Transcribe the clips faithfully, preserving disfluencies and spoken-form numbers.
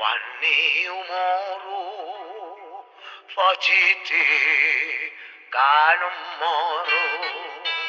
Quando io moro, facite che non moro.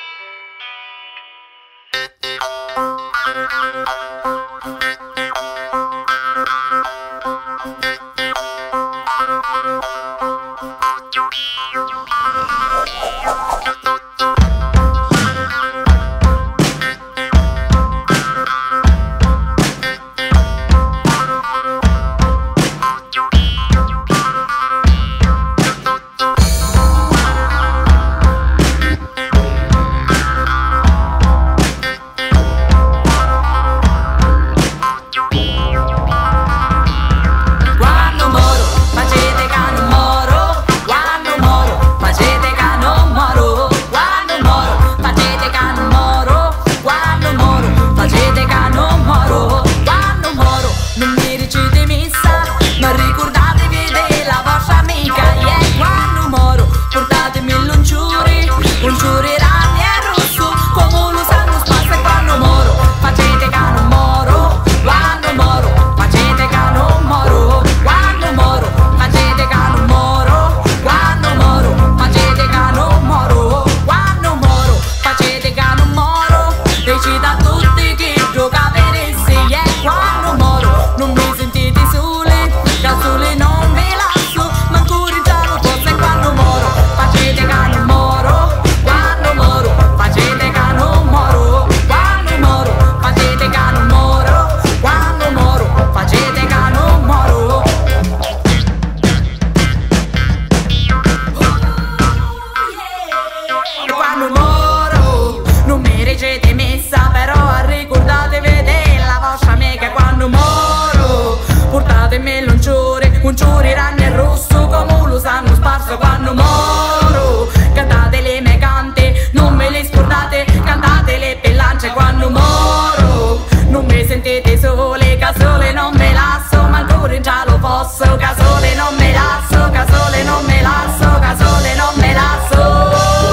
Un ciuri ragno e rosso come lo sanno sparso quando moro. Cantate le mie cante, non me le scordate, cantate le pellance quando moro. Non mi sentite sole, che sole non me lasso, ma ancora in giallo posso, che sole non me lasso, che sole non me lasso, che sole non me lasso.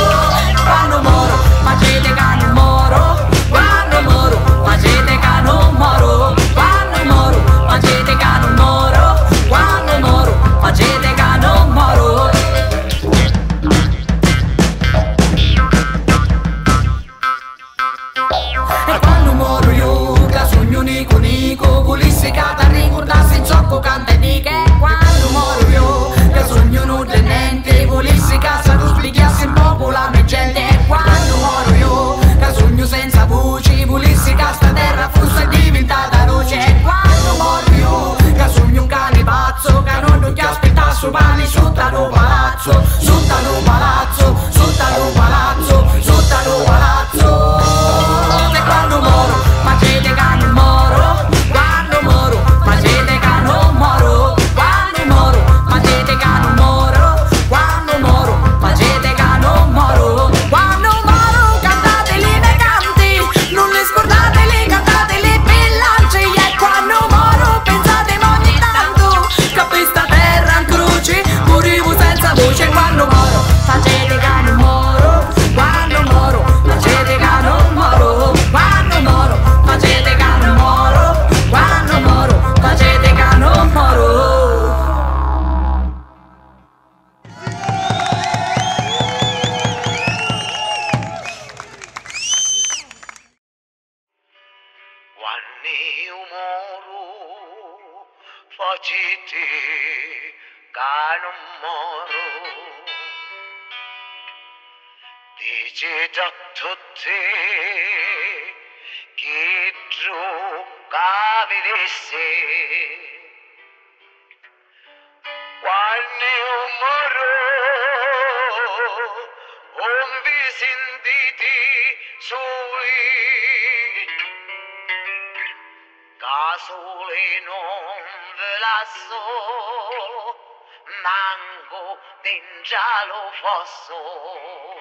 Quando moro, facete che non moro, quando moro, facete che non moro, quando moro, facete che non moro. Quando moro, facete che non moro. E quando moro io, che sogno nico nico, volessi che ti ricordassi in zocco canta di che. Quando moro io, che sogno nulla e niente, volessi che se tu spieghiassi un po' la mia gente. E quando moro io, che sogno senza voce, volessi che sta terra fosse diventata luce. E quando moro io, che sogno un cane pazzo, che non ti aspetta su pani sotto al palazzo, sotto al palazzo, sotto al palazzo, sotto al palazzo. E quando moro, facete che non moro, quando moro, facete che non moro, quando moro, facete che non moro, quando moro, facete che non moro. Quando moro, cantate le mie canti, non le scordate, le cantate le pellance. E quando moro, pensate ogni tanto che questa terra in croce morivo senza voce. Quando moro, facete che non moro, quando moro, facete che non moro, quando moro, facete che non moro, quando moro, facete che non moro. Quando io moro, facite che non moro. Dicete a tutti che gioca vedesse. Quando io moro, non vi sentite soli. Che sole non ve la so, manco del giallo fosso.